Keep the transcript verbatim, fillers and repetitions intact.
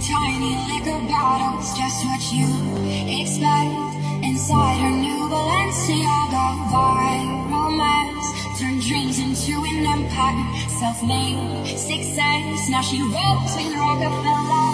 tiny liquor bottles, just what you expect. Inside her new Balenciaga viral mess turned dreams into an empire, self-made success. Now she rolls with Rockefeller.